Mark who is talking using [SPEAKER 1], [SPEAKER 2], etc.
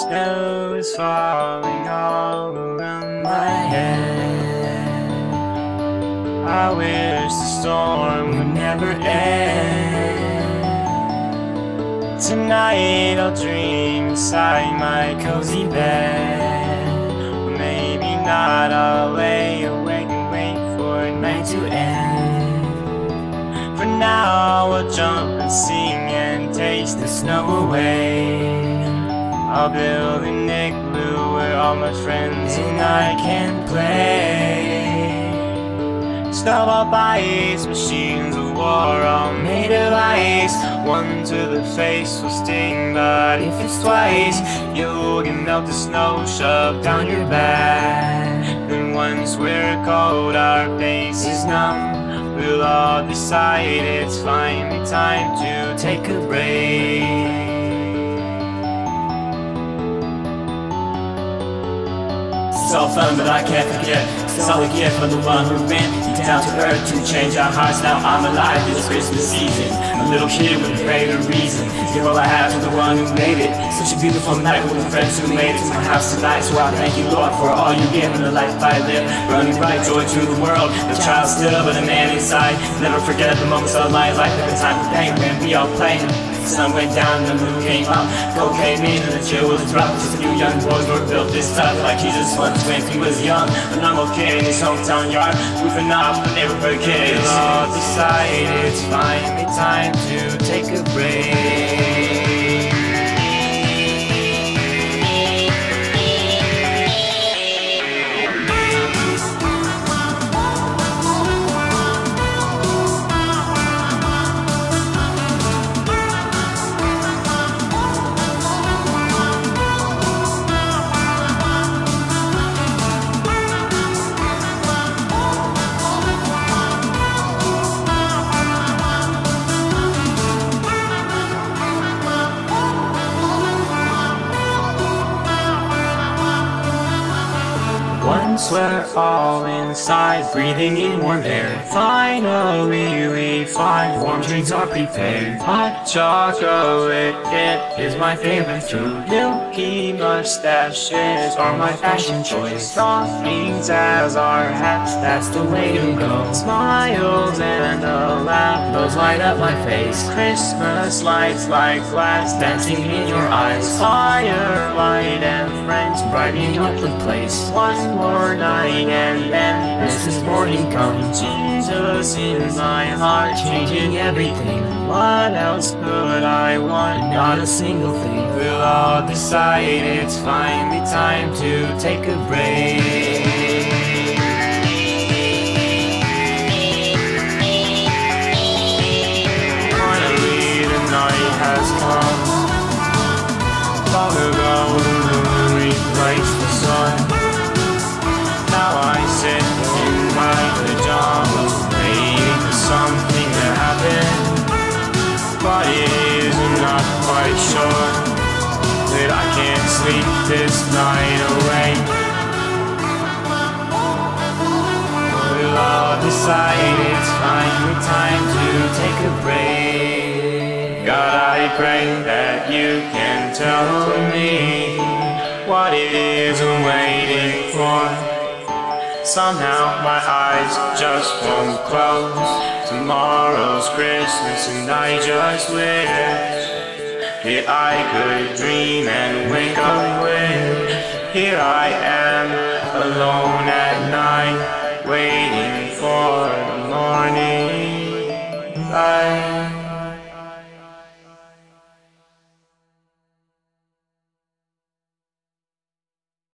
[SPEAKER 1] Snow's falling all around my head. I wish the storm would never end. Tonight I'll dream inside my cozy bed. Or maybe not, I'll lay awake and wait for night to end. For now I'll jump and sing and taste the snow away. I'll build an igloo where all my friends and I can play. Snowball ice machines of war all made of ice. One to the face will sting, but if it's twice, you'll get melted snow shoved down your back. And once we're cold, our faces numb, we'll all decide it's finally time to take a break. It's all fun, but I can't forget. It's all a gift from the one who went down to earth to change our hearts. Now I'm alive this Christmas season, a little kid with a greater reason. Give all I have to the one who made it. Such a beautiful night with the friends who made it to my house tonight. So I thank you, Lord, for all you give and the life I live. Running bright joy to the world, the child still, but a man inside. Never forget the moments of my life, at the time of pain when we all played. The sun went down and the moon came up. Cold came in and the chill was dropped. Just a few young boys were built this tough, like Jesus once when he was young. A normal kid in his hometown yard, goofing off the neighborhood kids. We'll all decide it's finally time to take a break. Once we're all inside, breathing in warm air. Finally we find warm drinks are prepared. Hot chocolate, it is my favorite food. Milky mustaches are my fashion choice. Stockings as our hats, that's the way to go. Smiles and a laugh, those light up my face. Christmas lights like glass, dancing in your eyes. Firelight and friends brightening up the place. One more night and then Christmas morning comes. Jesus in my heart, changing everything. What else could I want? Not a single thing. We'll all decide it's finally time to take a break. Finally the night has come. Long ago the moon replaced the sun. Now I sit in my pajamas, waiting for something to happen. But it is, I'm not quite sure that I can't sleep this night away. We'll all decide it's finally time to take a break. God, I pray that you can tell me what it is I'm waiting for. Somehow my eyes just won't close. Tomorrow's Christmas and I just wish that I could dream and wake up with. Here I am, alone at night, waiting for